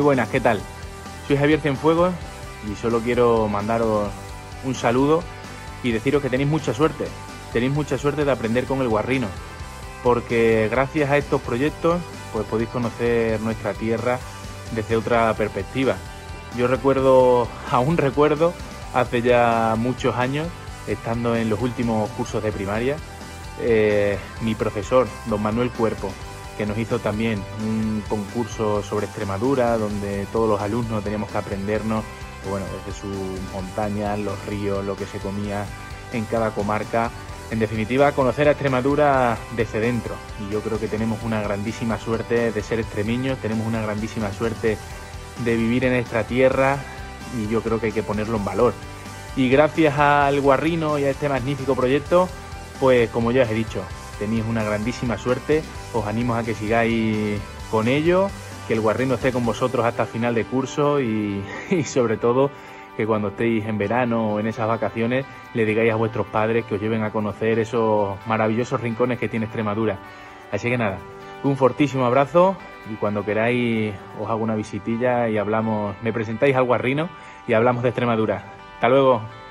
buenas, ¿qué tal? Soy Javier Cienfuegos y solo quiero mandaros un saludo y deciros que tenéis mucha suerte de aprender con el Guarrino, porque gracias a estos proyectos pues podéis conocer nuestra tierra desde otra perspectiva. Yo aún recuerdo, hace ya muchos años, estando en los últimos cursos de primaria, mi profesor, don Manuel Cuerpo, que nos hizo también un concurso sobre Extremadura, donde todos los alumnos teníamos que aprendernos, bueno, desde sus montañas, los ríos, lo que se comía en cada comarca. En definitiva, conocer a Extremadura desde dentro. Y yo creo que tenemos una grandísima suerte de ser extremeños, tenemos una grandísima suerte de vivir en nuestra tierra y yo creo que hay que ponerlo en valor. Y gracias al Guarrino y a este magnífico proyecto, pues como ya os he dicho, tenéis una grandísima suerte. Os animo a que sigáis con ello, que el Guarrino esté con vosotros hasta el final de curso y sobre todo que cuando estéis en verano o en esas vacaciones le digáis a vuestros padres que os lleven a conocer esos maravillosos rincones que tiene Extremadura. Así que nada, un fortísimo abrazo y cuando queráis os hago una visitilla y hablamos, me presentáis al Guarrino y hablamos de Extremadura. Hasta luego.